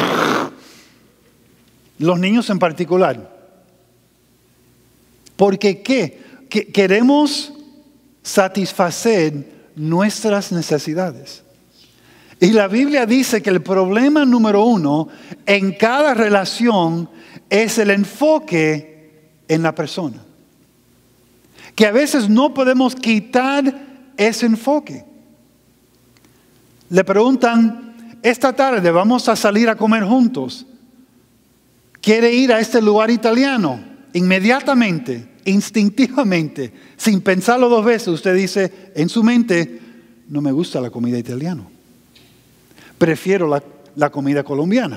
Speaker 1: Los niños en particular. Porque ¿qué? Que queremos satisfacer nuestras necesidades. Y la Biblia dice que el problema número uno en cada relación es el enfoque en la persona. Que a veces no podemos quitar ese enfoque. Le preguntan, esta tarde vamos a salir a comer juntos. ¿Quiere ir a este lugar italiano? Inmediatamente, instintivamente, sin pensarlo dos veces, usted dice en su mente, no me gusta la comida italiana. Prefiero la, la comida colombiana.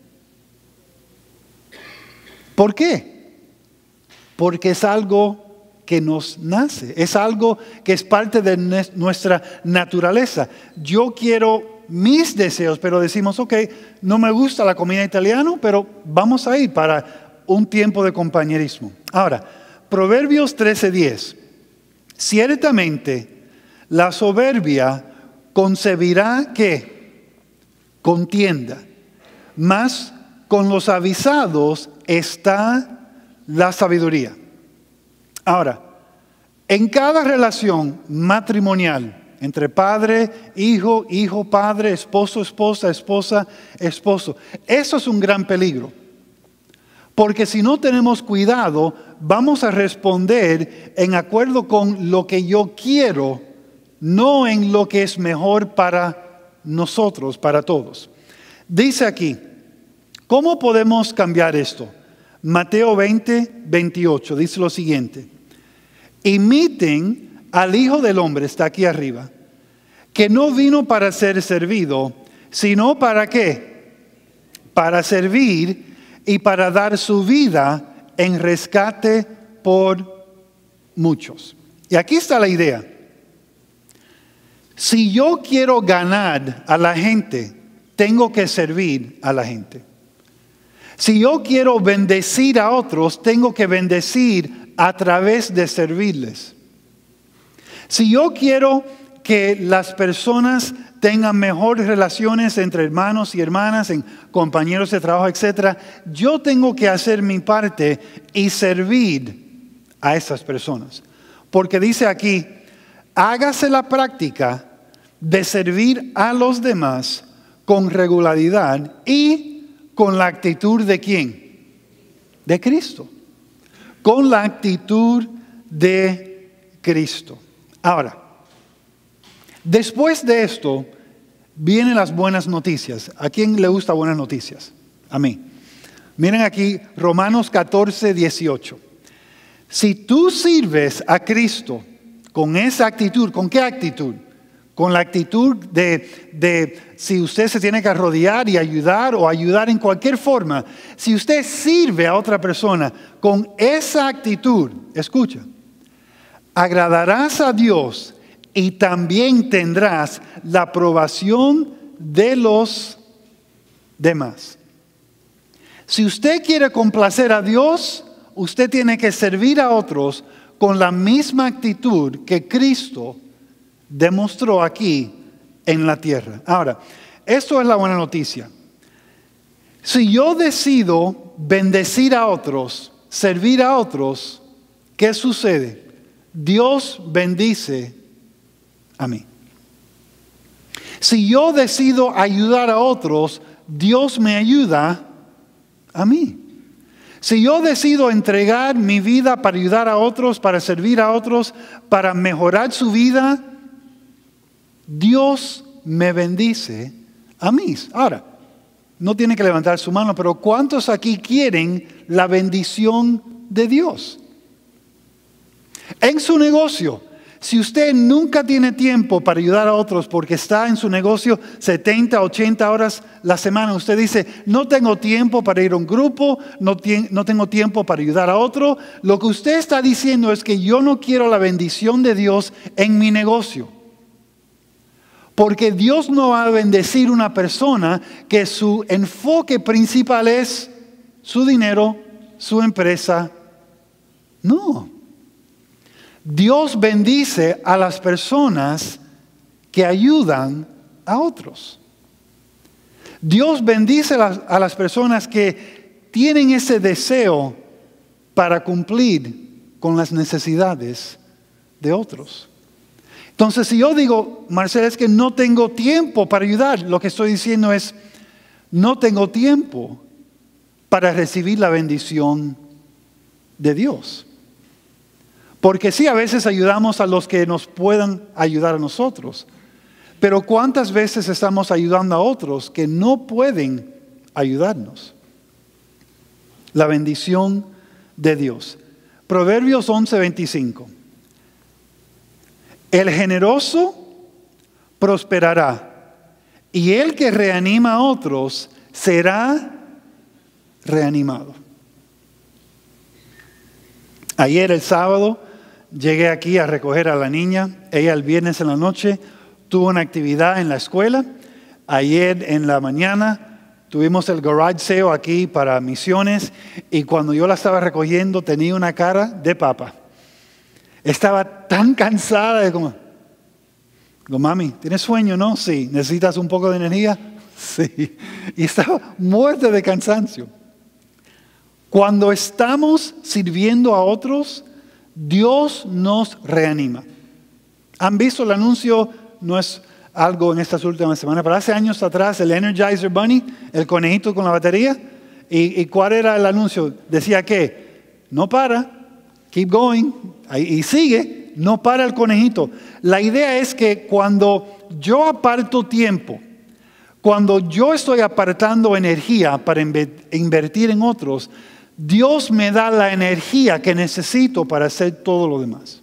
Speaker 1: ¿Por qué? Porque es algo que nos nace, es algo que es parte de nuestra naturaleza. Yo quiero mis deseos, pero decimos, ok, no me gusta la comida italiana, pero vamos a ir para un tiempo de compañerismo. Ahora, Proverbios trece diez. Ciertamente, la soberbia concebirá ¿qué? Contienda, mas con los avisados está la sabiduría. Ahora, en cada relación matrimonial, entre padre, hijo, hijo, padre, esposo, esposa, esposa, esposo. Eso es un gran peligro. Porque si no tenemos cuidado, vamos a responder en acuerdo con lo que yo quiero, no en lo que es mejor para nosotros, para todos. Dice aquí, ¿cómo podemos cambiar esto? Mateo veinte, veintiocho dice lo siguiente. Imiten al Hijo del Hombre, está aquí arriba, que no vino para ser servido, sino para ¿qué? Para servir y para dar su vida en rescate por muchos. Y aquí está la idea. Si yo quiero ganar a la gente, tengo que servir a la gente. Si yo quiero bendecir a otros, tengo que bendecir a través de servirles. Si yo quiero que las personas tengan mejores relaciones entre hermanos y hermanas, en compañeros de trabajo, etcétera, yo tengo que hacer mi parte y servir a esas personas. Porque dice aquí, hágase la práctica de servir a los demás con regularidad y con la actitud de ¿quién? De Cristo. Con la actitud de Cristo. Ahora, después de esto, vienen las buenas noticias. ¿A quién le gustan buenas noticias? A mí. Miren aquí Romanos catorce, dieciocho. Si tú sirves a Cristo con esa actitud, ¿con qué actitud? Con la actitud de, de si usted se tiene que arrodillar y ayudar o ayudar en cualquier forma. Si usted sirve a otra persona con esa actitud, escucha, agradarás a Dios y también tendrás la aprobación de los demás. Si usted quiere complacer a Dios, usted tiene que servir a otros con la misma actitud que Cristo demostró aquí en la tierra. Ahora, esto es la buena noticia. Si yo decido bendecir a otros, servir a otros, ¿qué sucede? Dios bendice a mí. Si yo decido ayudar a otros, Dios me ayuda a mí. Si yo decido entregar mi vida para ayudar a otros, para servir a otros, para mejorar su vida, Dios me bendice a mí. Ahora, no tiene que levantar su mano, pero ¿cuántos aquí quieren la bendición de Dios? En su negocio, si usted nunca tiene tiempo para ayudar a otros porque está en su negocio setenta, ochenta horas la semana, usted dice, no tengo tiempo para ir a un grupo, no, no tengo tiempo para ayudar a otro. Lo que usted está diciendo es que yo no quiero la bendición de Dios en mi negocio. Porque Dios no va a bendecir una persona que su enfoque principal es su dinero, su empresa. No. Dios bendice a las personas que ayudan a otros. Dios bendice a las, a las personas que tienen ese deseo para cumplir con las necesidades de otros. Entonces, si yo digo, Marcela, es que no tengo tiempo para ayudar, lo que estoy diciendo es, no tengo tiempo para recibir la bendición de Dios. Porque sí, a veces ayudamos a los que nos puedan ayudar a nosotros. Pero ¿cuántas veces estamos ayudando a otros que no pueden ayudarnos? La bendición de Dios. Proverbios once, veinticinco. El generoso prosperará, y el que reanima a otros será reanimado. Ayer, el sábado, llegué aquí a recoger a la niña. Ella el viernes en la noche tuvo una actividad en la escuela. Ayer en la mañana tuvimos el garage sale aquí para misiones, y cuando yo la estaba recogiendo tenía una cara de papa. Estaba tan cansada de como, digo, mami, ¿tienes sueño? No, sí. ¿Necesitas un poco de energía? Sí. Y estaba muerta de cansancio. Cuando estamos sirviendo a otros, Dios nos reanima. ¿Han visto el anuncio? No es algo en estas últimas semanas, pero hace años atrás, el Energizer Bunny, el conejito con la batería. ¿Y, y cuál era el anuncio? Decía que no para, keep going, y sigue, no para el conejito. La idea es que cuando yo aparto tiempo, cuando yo estoy apartando energía para invertir en otros, Dios me da la energía que necesito para hacer todo lo demás.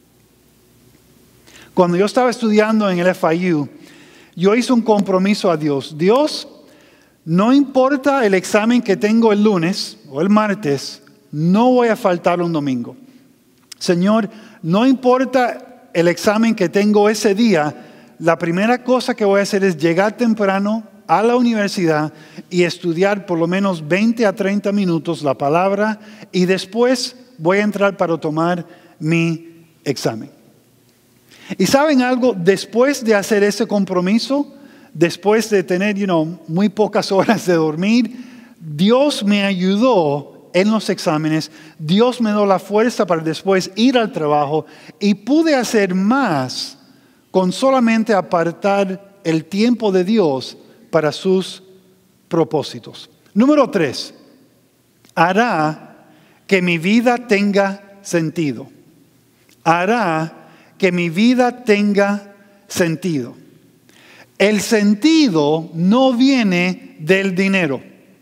Speaker 1: Cuando yo estaba estudiando en el F I U, yo hice un compromiso a Dios. Dios, no importa el examen que tengo el lunes o el martes, no voy a faltar un domingo. Señor, no importa el examen que tengo ese día, la primera cosa que voy a hacer es llegar temprano a la universidad y estudiar por lo menos veinte a treinta minutos la palabra, y después voy a entrar para tomar mi examen. Y ¿saben algo? Después de hacer ese compromiso, después de tener, you know, muy pocas horas de dormir, Dios me ayudó en los exámenes. Dios me dio la fuerza para después ir al trabajo, y pude hacer más con solamente apartar el tiempo de Dios para sus propósitos. Número tres, hará que mi vida tenga sentido. Hará que mi vida tenga sentido. El sentido no viene del dinero.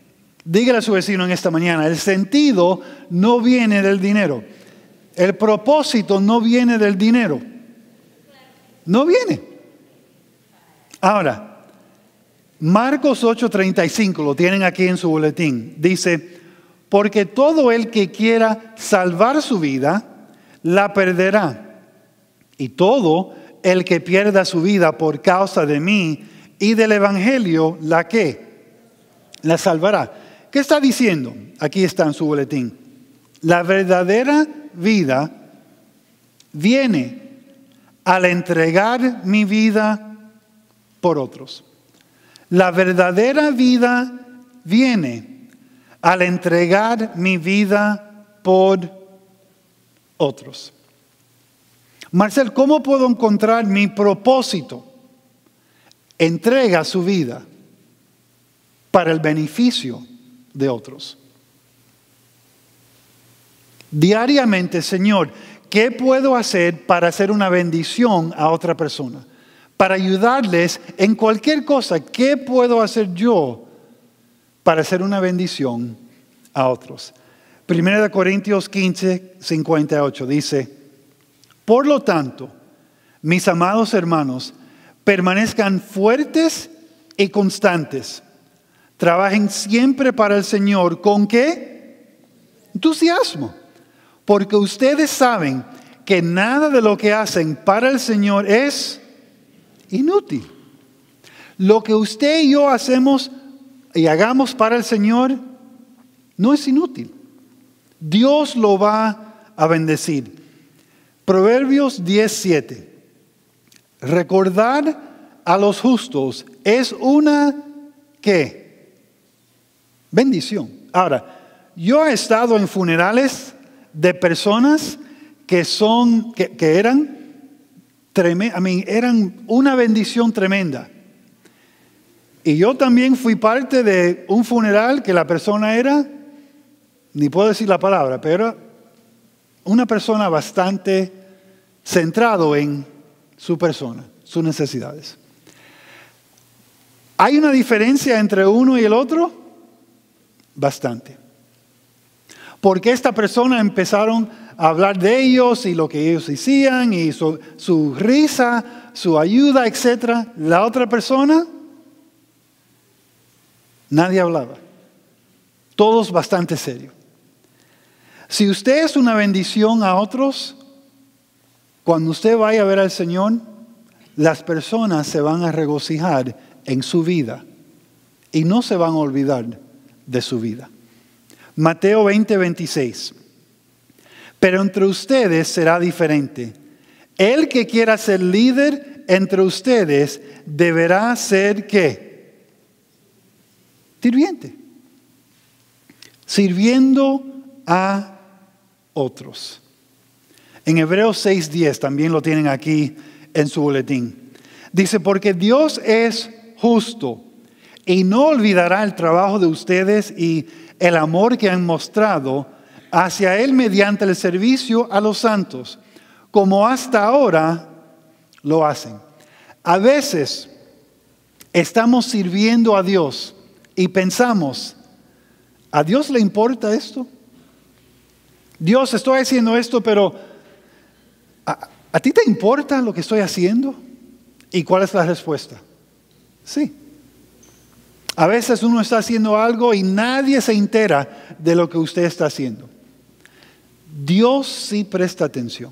Speaker 1: Dígale a su vecino en esta mañana, el sentido no viene del dinero. El propósito no viene del dinero. No viene. Ahora, Marcos ocho treinta y cinco, lo tienen aquí en su boletín. Dice, porque todo el que quiera salvar su vida, la perderá. Y todo el que pierda su vida por causa de mí y del evangelio, ¿la qué? La salvará. ¿Qué está diciendo? Aquí está en su boletín. La verdadera vida viene al entregar mi vida por otros. La verdadera vida viene al entregar mi vida por otros. Marcel, ¿cómo puedo encontrar mi propósito? Entrega su vida para el beneficio de otros. Diariamente, Señor, ¿qué puedo hacer para hacer una bendición a otra persona? Para ayudarles en cualquier cosa. ¿Qué puedo hacer yo para hacer una bendición a otros? Primera de Corintios quince, cincuenta y ocho dice, por lo tanto, mis amados hermanos, permanezcan fuertes y constantes. Trabajen siempre para el Señor. ¿Con qué? Entusiasmo. Porque ustedes saben que nada de lo que hacen para el Señor es inútil. Lo que usted y yo hacemos y hagamos para el Señor no es inútil. Dios lo va a bendecir. Proverbios diez siete. Recordar a los justos es una ¿qué? Bendición. Ahora, yo he estado en funerales de personas que son, que, que eran, tremend, I mean, eran una bendición tremenda. Y yo también fui parte de un funeral que la persona era, ni puedo decir la palabra, pero una persona bastante centrado en su persona, sus necesidades. ¿Hay una diferencia entre uno y el otro? Bastante. Porque esta persona empezaron a hablar de ellos y lo que ellos hacían y su, su risa, su ayuda, etcétera. La otra persona, nadie hablaba. Todos bastante serios. Si usted es una bendición a otros, cuando usted vaya a ver al Señor, las personas se van a regocijar en su vida y no se van a olvidar de su vida. Mateo veinte veintiséis. Pero entre ustedes será diferente. El que quiera ser líder entre ustedes deberá ser ¿qué? Sirviente. Sirviendo a otros. En Hebreos seis diez, también lo tienen aquí en su boletín. Dice, porque Dios es justo y no olvidará el trabajo de ustedes y el amor que han mostrado hacia Él mediante el servicio a los santos, como hasta ahora lo hacen. A veces estamos sirviendo a Dios y pensamos, ¿a Dios le importa esto? Dios, estoy haciendo esto, pero ¿a, ¿a ti te importa lo que estoy haciendo? ¿Y cuál es la respuesta? Sí. A veces uno está haciendo algo y nadie se entera de lo que usted está haciendo. Dios sí presta atención.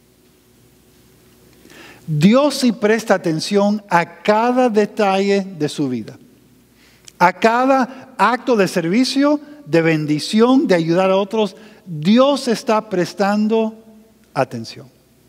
Speaker 1: Dios sí presta atención a cada detalle de su vida. A cada acto de servicio, de bendición, de ayudar a otros. Dios está prestando atención.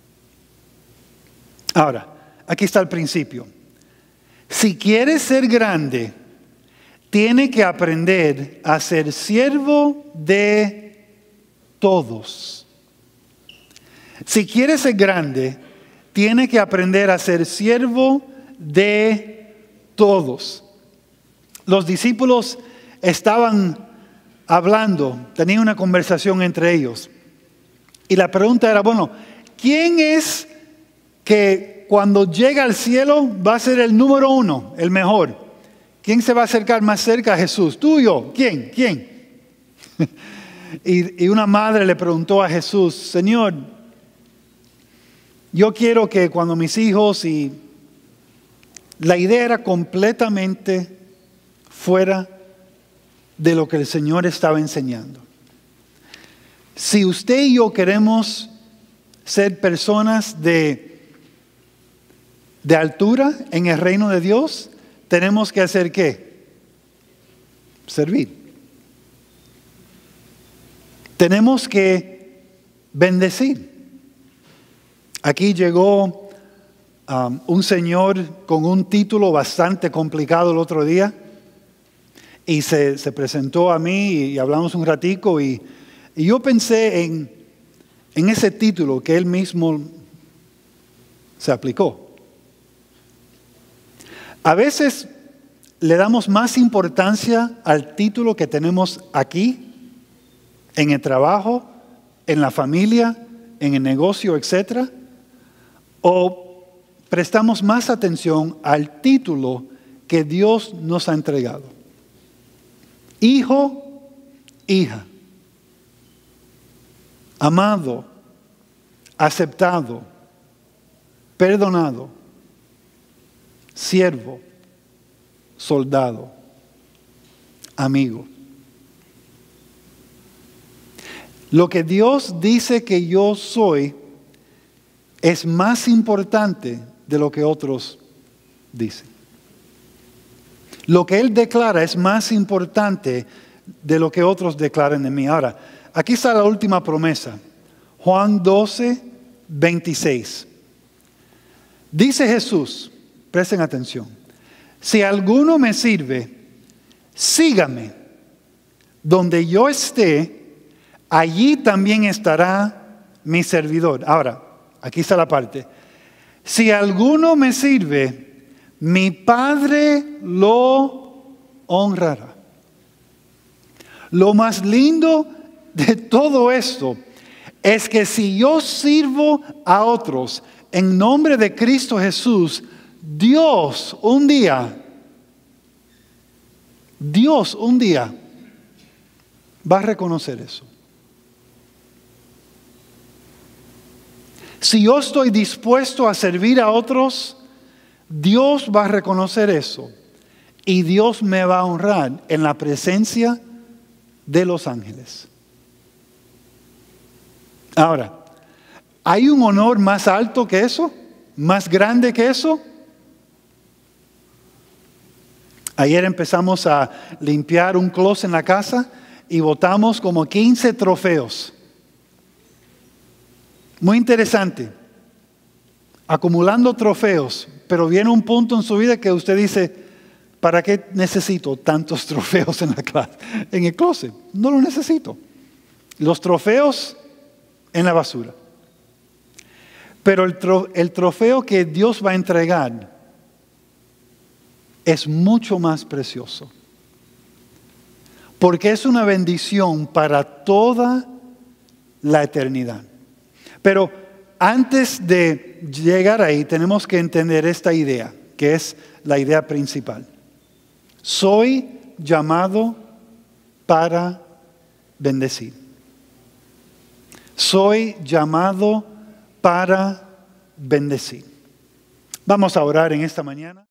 Speaker 1: Ahora, aquí está el principio. Si quieres ser grande, tiene que aprender a ser siervo de todos. Si quiere ser grande, tiene que aprender a ser siervo de todos. Los discípulos estaban hablando, tenían una conversación entre ellos. Y la pregunta era, bueno, ¿quién es que cuando llega al cielo va a ser el número uno, el mejor? ¿Quién se va a acercar más cerca a Jesús? ¿Tú o yo? ¿Quién? ¿Quién? y, y una madre le preguntó a Jesús, Señor, yo quiero que cuando mis hijos y la idea era completamente fuera de lo que el Señor estaba enseñando. Si usted y yo queremos ser personas de, de altura en el reino de Dios, tenemos que hacer ¿qué? Servir. Tenemos que bendecir. Aquí llegó um, un señor con un título bastante complicado el otro día y se, se presentó a mí y hablamos un ratico y, y yo pensé en, en ese título que él mismo se aplicó. A veces le damos más importancia al título que tenemos aquí, en el trabajo, en la familia, en el negocio, etcétera, o prestamos más atención al título que Dios nos ha entregado. Hijo, hija, amado, aceptado, perdonado, siervo, soldado, amigo. Lo que Dios dice que yo soy es más importante de lo que otros dicen. Lo que Él declara es más importante de lo que otros declaran de mí. Ahora, aquí está la última promesa. Juan doce, veintiséis. Dice Jesús, presten atención, si alguno me sirve, sígame. Donde yo esté, allí también estará mi servidor. Ahora, aquí está la parte. Si alguno me sirve, mi Padre lo honrará. Lo más lindo de todo esto es que si yo sirvo a otros en nombre de Cristo Jesús, Dios un día, Dios un día va a reconocer eso. Si yo estoy dispuesto a servir a otros, Dios va a reconocer eso. Y Dios me va a honrar en la presencia de los ángeles. Ahora, ¿hay un honor más alto que eso? ¿Más grande que eso? Ayer empezamos a limpiar un closet en la casa y botamos como quince trofeos. Muy interesante. Acumulando trofeos, pero viene un punto en su vida que usted dice, ¿para qué necesito tantos trofeos en la clase, en el closet? No lo necesito. Los trofeos en la basura. Pero el, tro, el trofeo que Dios va a entregar es mucho más precioso. Porque es una bendición para toda la eternidad. Pero antes de llegar ahí tenemos que entender esta idea, que es la idea principal. Soy llamado para bendecir. Soy llamado para bendecir. Vamos a orar en esta mañana.